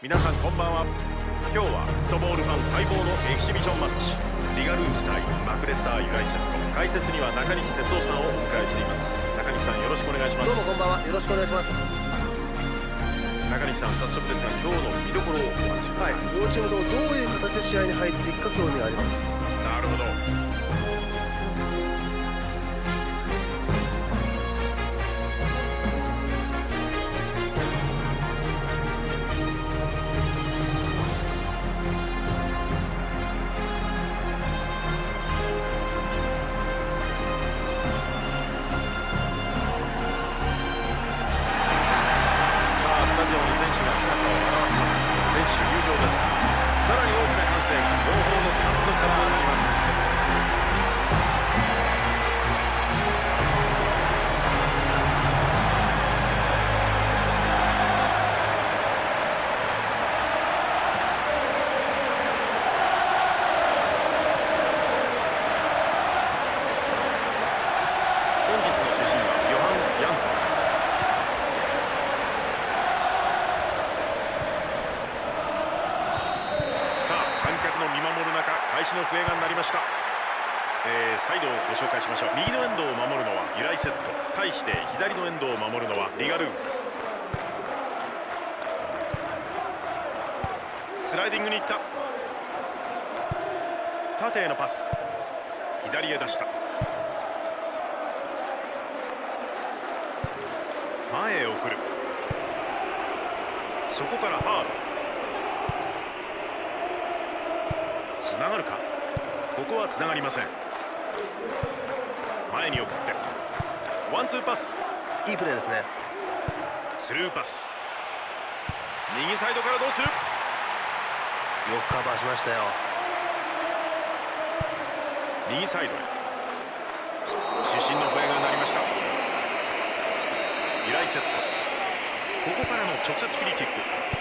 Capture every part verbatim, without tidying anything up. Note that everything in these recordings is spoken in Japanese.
皆さんこんばんは。今日はフットボールファン待望のエキシビションマッチ、リガルース対マクレスターユナイテッド。解説には中西哲夫さんをお迎えしています。中西さん、よろしくお願いします。 どうもこんばんは、よろしくお願いします。 中西さん、早速ですが今日の見どころをお話しください。 はい、両チームともどういう形で試合に入っていくか興味があります。 なるほど。の笛が鳴りました。えー、サイドをご紹介しましょう。右のエンドを守るのはユライセット、対して左のエンドを守るのはリガルース。スライディングに行った。縦へのパス、左へ出した。前へ送る。そこからハードつながるか。ここはつながりません。前に送ってワンツーパス。 いいプレーですね。 スルーパス、右サイドからどうする。よくカバーしましたよ。 右サイドへ。主審の笛が鳴りました。ユライセット、ここからの直接フリーキック。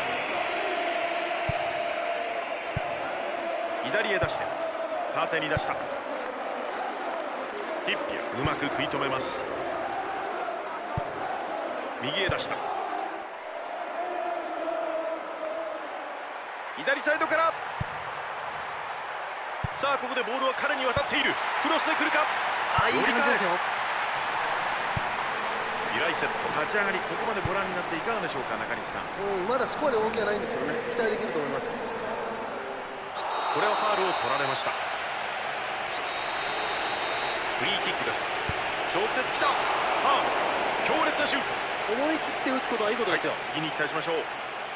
左へ出して縦に出した。ヒッピアうまく食い止めます。右へ出した。左サイドから、さあここでボールは彼に渡っている。クロスで来るか。 あ、いい感じですよ。 ユライセット立ち上がり、ここまでご覧になっていかがでしょうか。中西さん、 うん、まだスコアで大きくはないんですけどね、期待できると思います。 これはファウルを取られました。フリーキックです。直接きた。ハード強烈なシュート。 思い切って打つことはいいことですよ。 はい、次に期待しましょう。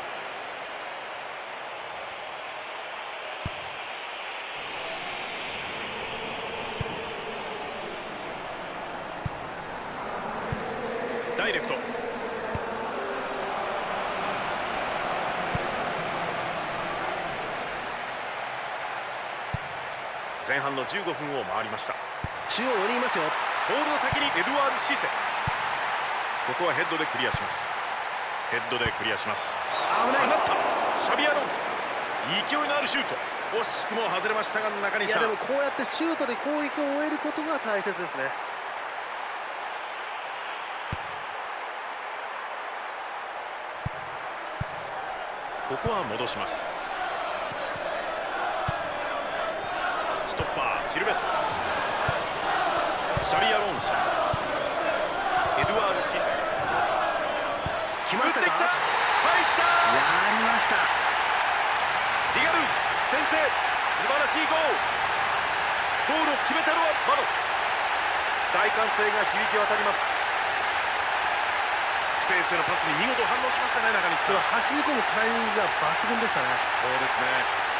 ダイレクト。前半のじゅうごふんを回りました。 中央寄りいますよ。 ボールの先にエドワール・シセ。ここはヘッドでクリアします。ヘッドでクリアします。 危ない。 放ったシャビアロンソ。勢いのあるシュート、惜しくも外れましたが、中西さん、 いやでもこうやってシュートで攻撃を終えることが大切ですね。 ここは戻します。ストッパーシルベス。シャビアロンソ、エドワール・シセ。 来ましたか。 入った。 やりました。 リガルース先制。素晴らしいゴール。ゴールを決めたのはバロス。大歓声が響き渡ります。スペースへのパスに見事反応しましたね。中西さん、 走り込むタイミングが抜群でしたね。 そうですね。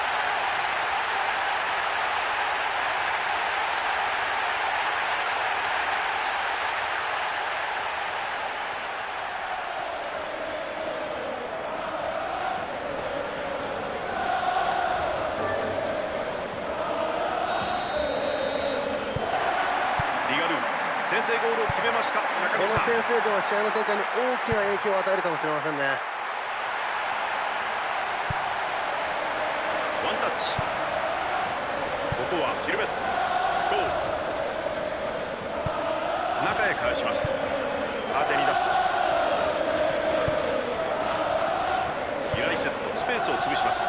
先制ゴールを決めました。 この先制点は試合の展開に大きな影響を与えるかもしれませんね。 ワンタッチ。ここはシルベススコール。中へ返します。縦に出す。ユライセット。 スペースを潰します。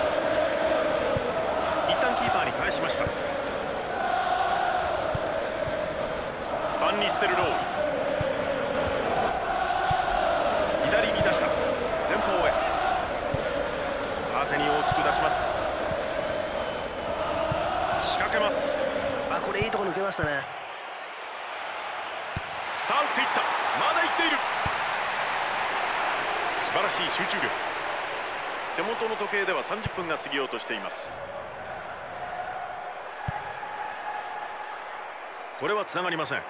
一旦キーパーに返しました。バンニステルロール、左に出した。前方へ縦に大きく出します。仕掛けます。 あ、これいいところ抜けましたね。 さあ打っていった。まだ生きている。素晴らしい集中力。手元の時計ではさんじゅっぷんが過ぎようとしています。これはつながりません。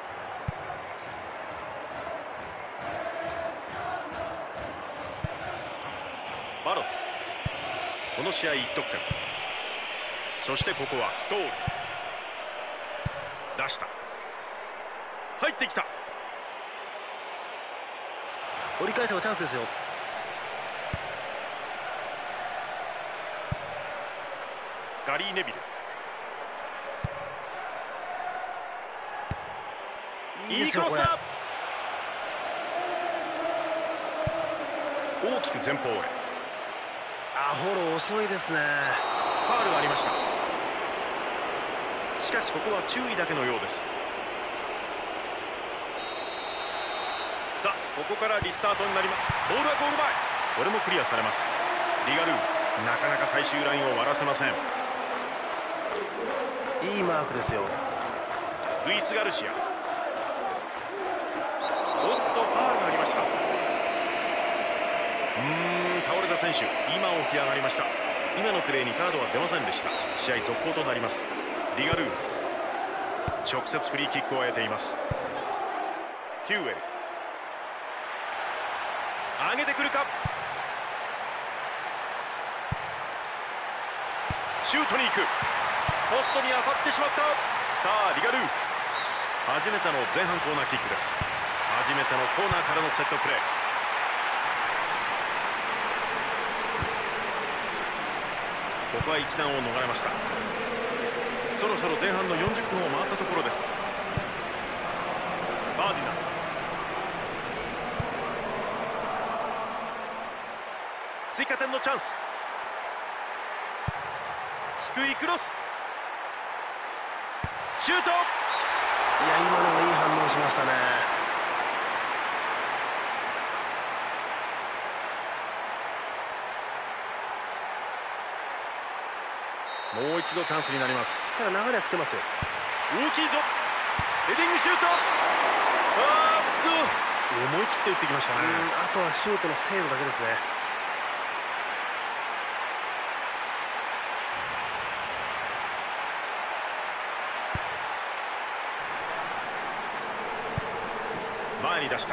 バロス、この試合いち得点。そしてここはスコール、出した。入ってきた。 折り返せばチャンスですよ。 ガリー・ネビル、いいクロスだ。大きく前方へ。 あ、フォロー遅いですね。 ファウルがありました。しかしここは注意だけのようです。さあここからリスタートになります。ボールはゴール前。これもクリアされます。リガルーズ、なかなか最終ラインを割らせません。 いいマークですよ。 ルイス・ガルシア、おっとファウルがありました。うーん、倒れた選手今起き上がりました。今のプレーにカードは出ませんでした。試合続行となります。リガルーズ、直接フリーキックを得ています。ヒューエル、上げてくるか。シュートに行く。ポストに当たってしまった。さあリガルーズ、初めての前半コーナーキックです。初めてのコーナーからのセットプレー。ここは一難を逃れました。そろそろ前半のよんじゅっぷんを回ったところです。バーディナー、追加点のチャンス。低いクロス、シュート。 いや、今のもいい反応しましたね。 もう一度チャンスになります。 ただ流れは来てますよ。 大きいぞ。ヘディングシュート。あーっと思い切って打ってきましたね。 あとはシュートの精度だけですね。 前に出した。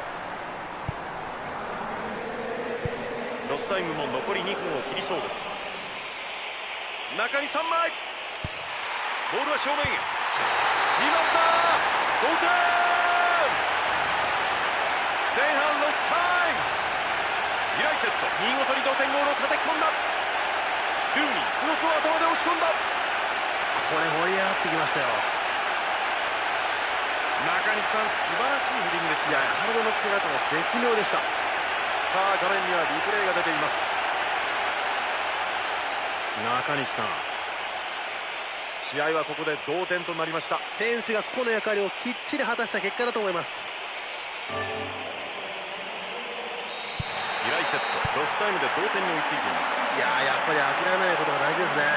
ロスタイムも残りにふんを切りそうです。中にさんまい。ボールは正面へ。決まった。同点。前半ロスタイム。イライセット、見事に同点ゴールを叩き込んだ。ルーニー、クロスを頭で押し込んだ。 これ盛り上がってきましたよ。 中西さん、素晴らしいヘディングでしたね。 体の付け方が絶妙でした。 さあ画面にはリプレイが出ています。中西さん、試合はここで同点となりました。 選手が個々の役割をきっちり果たした結果だと思います。 イライセット、ロスタイムで同点に追いついています。 いやー、やっぱり諦めないことが大事ですね。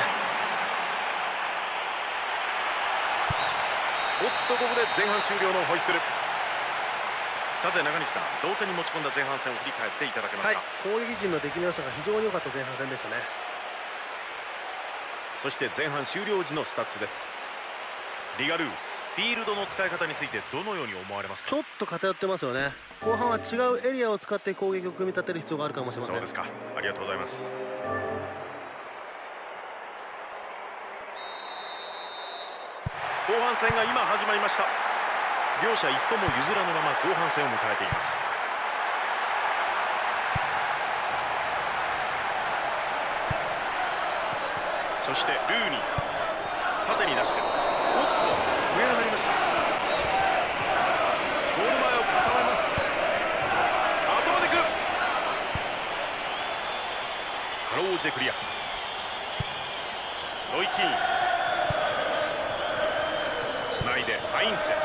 おっとここで前半終了のホイッスル。さて中西さん、同点に持ち込んだ前半戦を振り返っていただけますか。 はい、攻撃陣の出来の良さが非常に良かった前半戦でしたね。 そして前半終了時のスタッツです。リガルーズ、フィールドの使い方についてどのように思われますか。 ちょっと偏ってますよね。後半は違うエリアを使って攻撃を組み立てる必要があるかもしれません。 そうですか、ありがとうございます。後半戦が今始まりました。両者一歩も譲らぬまま後半戦を迎えています。そしてルーニー、縦に出して、おっと上がりました。ゴール前を固めます。頭でくる。 かろうじてクリア。ロイ・キーンつないでハインツェ。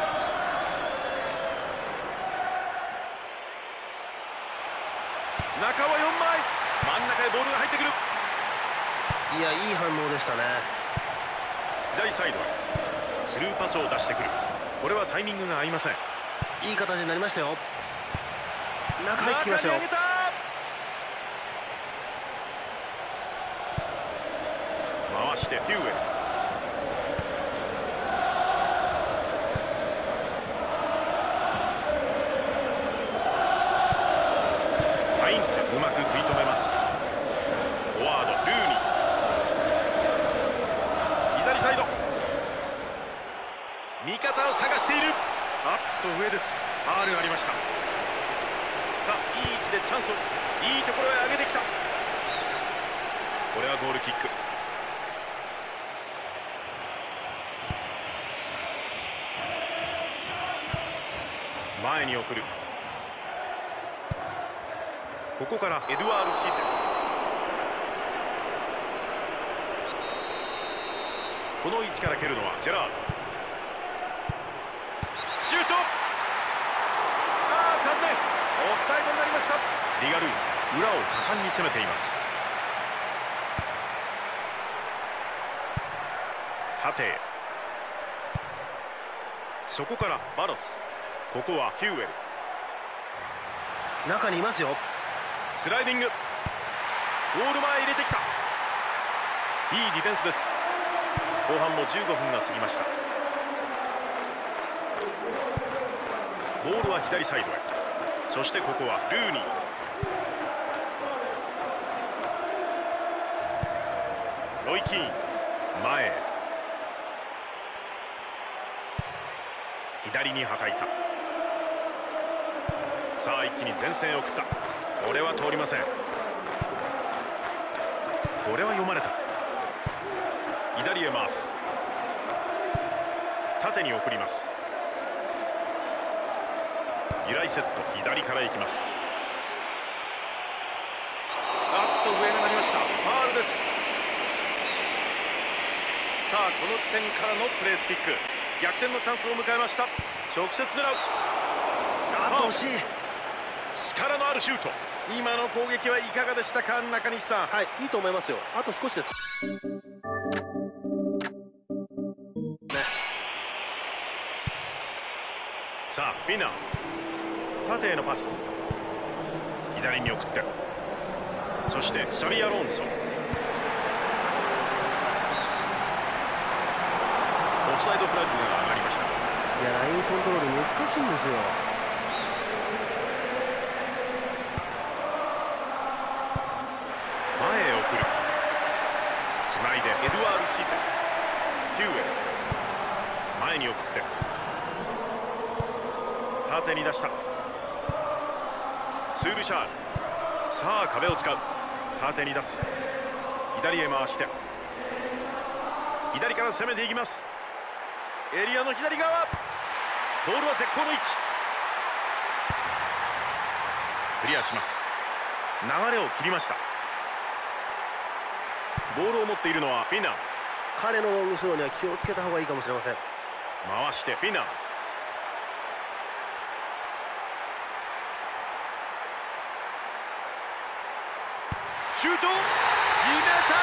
中はよんまい、真ん中へボールが入ってくる。 いや、いい反応でしたね。 左サイドへスルーパスを出してくる。これはタイミングが合いません。 いい形になりましたよ。中入ってきましたよ。 中に上げた。回してヒューエル。ハインツェうまく食い止めます。フォワードルーニー左サイド、味方を探している。あっと上です。ファウルがありました。さあいい位置でチャンスをいいところへ上げてきた。これはゴールキック。前に送る。ここからエドワール・シセ。この位置から蹴るのはジェラード。シュート。ああ残念、オフサイドになりました。リガルーズ裏を果敢に攻めています。縦へ、そこからバロス。ここはヒューエル。 中にいますよ。 スライディング、ゴール前入れてきた。いいディフェンスです。後半もじゅうごふんが過ぎました。ボールは左サイドへ。そしてここはルーニー。ロイ・キーン前へ、左にはたいた。さあ一気に前線へ送った。これは通りません。これは読まれた。左へ回す。縦に送ります。ユライセット左から行きます。あっと上が鳴りました。ファウルです。さあこの地点からのプレースキック、逆転のチャンスを迎えました。直接狙う。 あっと惜しい。 力のあるシュート。今の攻撃はいかがでしたか、中西さん。 はい、いいと思いますよ。あと少しです。 さあフィナー縦へのパス、左に送って、そしてシャビアロンソ。オフサイドフラッグが上がりました。 いや、ラインコントロール難しいんですよ。 前へ送る。つないでエドワール・シセ。ヒューエル前に送って縦に出した。スールシャール。さあ壁を使う。縦に出す。左へ回して左から攻めていきます。エリアの左側、ボールは絶好の位置。クリアします。流れを切りました。ボールを持っているのはフィナー。 彼のロングスローには気をつけた方がいいかもしれません。 回してフィナー。シュート決めた。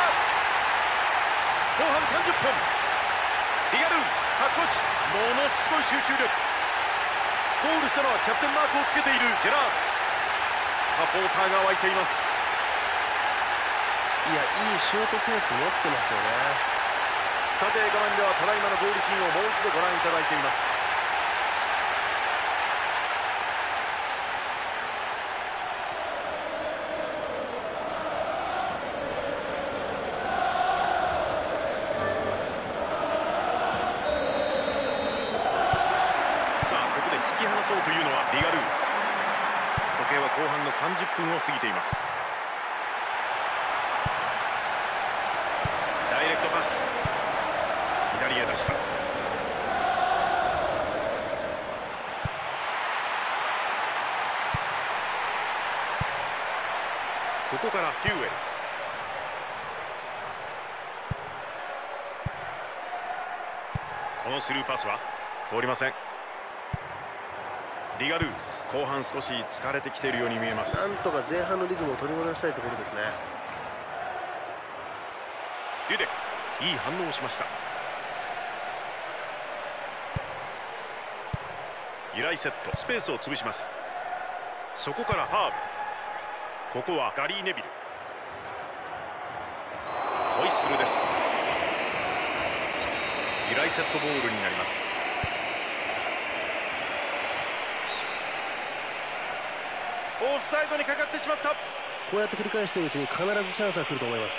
後半さんじゅっぷん、リガルーズ勝ち越し。ものすごい集中力。ゴールしたのはキャプテンマークをつけているジェラード。サポーターが沸いています。 いや、いいシュートセンス持ってますよね。 さて画面ではただいまのゴールシーンをもう一度ご覧いただいています。さあここで引き離そうというのはリガルーズ。時計は後半のさんじゅっぷんを過ぎています。ダイレクトパス、左へ出した。ここからヒューエル。 このスルーパスは通りません。リガルース、後半少し疲れてきているように見えます。 なんとか前半のリズムを取り戻したいところですね。 デュデ、いい反応をしました。イライセット、スペースを潰します。そこからハーブ、ここはガリー・ネビル、ホイッスルです。イライセットボールになります。オフサイドにかかってしまった。 こうやって繰り返しているうちに必ずチャンスが来ると思います。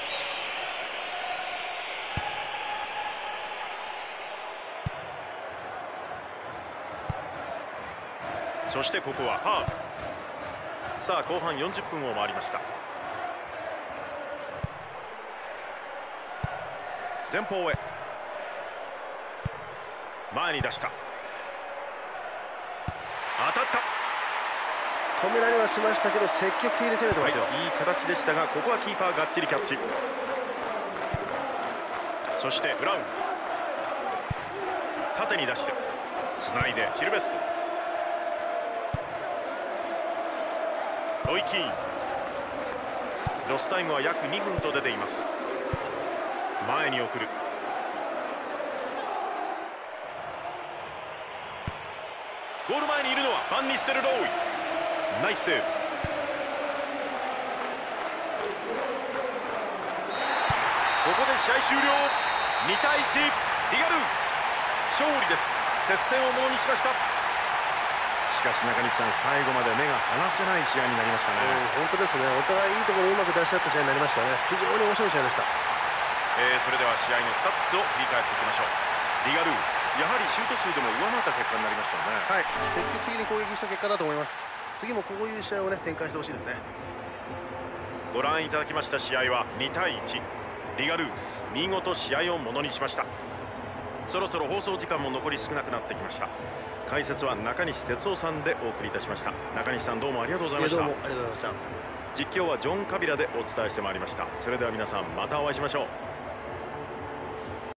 そしてここはハーブ。さあ後半よんじゅっぷんを回りました。前方へ、前に出した、当たった。 止められはしましたけど積極的に攻めてますよ、 はい、いい形でしたがここはキーパーがっちりキャッチ。そしてブラウン、縦に出してつないでシルベスト、ロイ・キーン、ロスタイムは約にふんと出ています。前に送る、ゴール前にいるのはファン・ニステルローイ、ナイスセーブ。ここで試合終了。にたいいち、リガルース勝利です。接戦をものにしました。しかし中西さん、最後まで目が離せない試合になりましたね。 本当ですね。お互いいいところをうまく出し合った試合になりましたね。非常に面白い試合でした。 えー、それでは試合のスタッツを振り返っていきましょう。リガルース、やはりシュート数でも上回った結果になりましたよね。 はい、積極的に攻撃した結果だと思います。次もこういう試合をね展開してほしいですね。 ご覧いただきました試合はにたいいち、リガルース見事試合をものにしました。そろそろ放送時間も残り少なくなってきました。解説は中西哲夫さんでお送りいたしました。中西さん、どうもありがとうございました。 どうもありがとうございました。 実況はジョン・カビラでお伝えしてまいりました。それでは皆さん、またお会いしましょう。